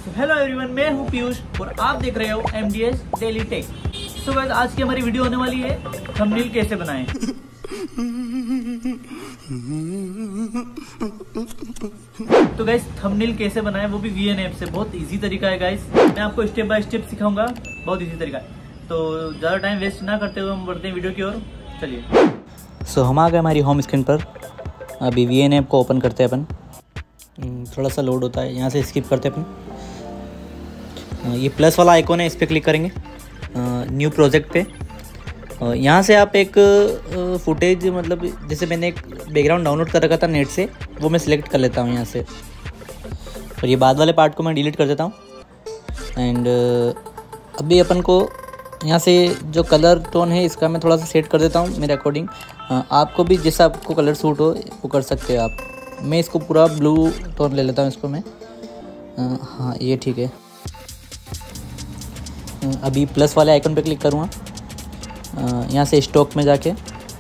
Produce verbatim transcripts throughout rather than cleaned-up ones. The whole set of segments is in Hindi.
हेलो एवरीवन, मैं हूं पीयूष और आप देख रहे हो M D S daily tech. So guys, आज की हमारी वीडियो होने वाली है थंबनेल कैसे बनाएं। तो गाइस, थंबनेल कैसे बनाएं वो भी वी एन ऐप से। बहुत इजी तरीका है गाइस, मैं आपको स्टेप बाय स्टेप सिखाऊंगा। बहुत इजी तरीका है, तो ज़्यादा टाइम वेस्ट ना करते हुए हम बढ़ते हैं वीडियो की ओर। चलिए। सो so, हम आ गए हमारी होम स्क्रीन पर। अभी वी एन ऐप को ओपन करते हैं अपन। थोड़ा सा लोड होता है, यहाँ से स्किप करते हैं अपन। ये प्लस वाला आइकॉन है, इस पर क्लिक करेंगे न्यू प्रोजेक्ट पे। यहाँ से आप एक फुटेज, मतलब जैसे मैंने एक बैकग्राउंड डाउनलोड कर रखा था नेट से, वो मैं सिलेक्ट कर लेता हूँ यहाँ से। और ये बाद वाले पार्ट को मैं डिलीट कर देता हूँ। एंड अभी अपन को यहाँ से जो कलर टोन है इसका मैं थोड़ा सा सेट कर देता हूँ मेरे अकॉर्डिंग। आपको भी जैसा आपको कलर सूट हो वो कर सकते हो आप। मैं इसको पूरा ब्लू टोन ले लेता हूँ इसको मैं। हाँ, ये ठीक है। अभी प्लस वाले आइकन पे क्लिक करूँगा। यहाँ से स्टॉक में जाके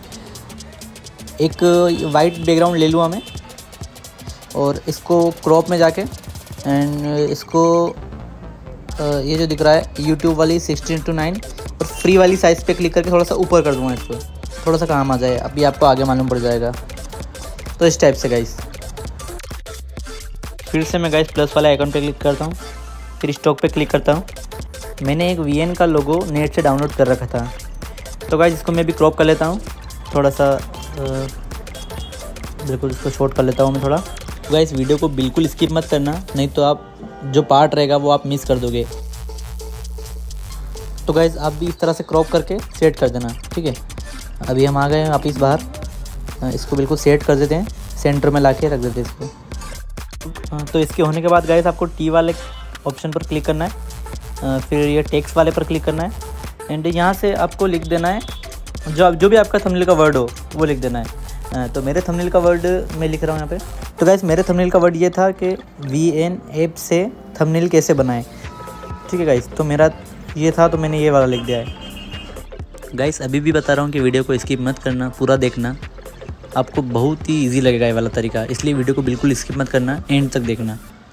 एक वाइट बैकग्राउंड ले लूँगा मैं, और इसको क्रॉप में जाके एंड इसको ये जो दिख रहा है यूट्यूब वाली सिक्सटीन टू नाइन और फ्री वाली साइज़ पे क्लिक करके थोड़ा सा ऊपर कर दूँगा इसको, थोड़ा सा काम आ जाए। अभी आपको आगे मालूम पड़ जाएगा। तो इस टाइप से गाइस, फिर से मैं गाइस प्लस वाले आइकन पे क्लिक करता हूँ, फिर स्टॉक पे क्लिक करता हूँ। मैंने एक वी एन का लोगो नेट से डाउनलोड कर रखा था, तो गाइस इसको मैं भी क्रॉप कर लेता हूँ थोड़ा सा। बिल्कुल इसको शॉर्ट कर लेता हूँ मैं थोड़ा। तो गाइस वीडियो को बिल्कुल स्किप मत करना, नहीं तो आप जो पार्ट रहेगा वो आप मिस कर दोगे। तो गाइस आप भी इस तरह से क्रॉप करके सेट कर देना, ठीक है। अभी हम आ गए हैं वापस बाहर। इसको बिल्कुल सेट कर देते हैं, सेंटर में ला के रख देते हैं इसको। तो इसके होने के बाद गाइस आपको टी वाले ऑप्शन पर क्लिक करना है, फिर ये टेक्स्ट वाले पर क्लिक करना है। एंड यहाँ से आपको लिख देना है जो जो भी आपका थंबनेल का वर्ड हो वो लिख देना है। तो मेरे थंबनेल का वर्ड मैं लिख रहा हूँ यहाँ पे। तो गाइस मेरे थंबनेल का वर्ड ये था कि वी एन ऐप से थंबनेल कैसे बनाएं, ठीक है गाइस। तो मेरा ये था, तो मैंने ये वाला लिख दिया है। गाइस अभी भी बता रहा हूँ कि वीडियो को स्किप मत करना, पूरा देखना। आपको बहुत ही ईजी लगेगा ये वाला तरीका, इसलिए वीडियो को बिल्कुल स्किप मत करना, एंड तक देखना।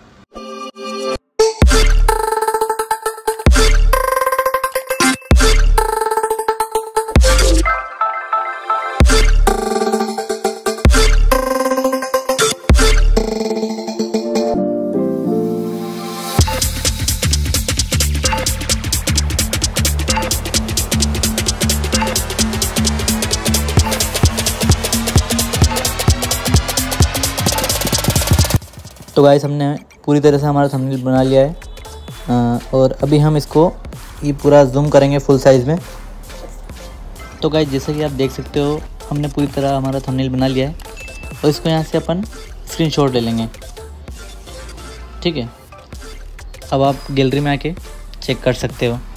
तो गाइस हमने पूरी तरह से हमारा थंबनेल बना लिया है। आ, और अभी हम इसको ये पूरा जूम करेंगे फुल साइज़ में। तो गाइस जैसे कि आप देख सकते हो, हमने पूरी तरह हमारा थंबनेल बना लिया है। और इसको यहाँ से अपन स्क्रीनशॉट ले लेंगे, ठीक है। अब आप गैलरी में आके चेक कर सकते हो।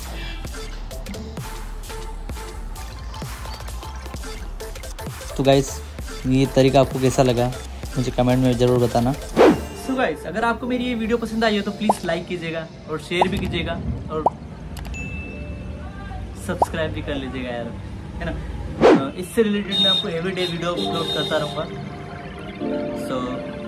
तो गाइस ये तरीका आपको कैसा लगा मुझे कमेंट में ज़रूर बताना। तो गाइस, अगर आपको मेरी ये वीडियो पसंद आई हो तो प्लीज़ लाइक कीजिएगा और शेयर भी कीजिएगा और सब्सक्राइब भी कर लीजिएगा यार, है ना। इससे रिलेटेड मैं आपको एवरीडे वीडियो अपलोड करता रहूँगा। सो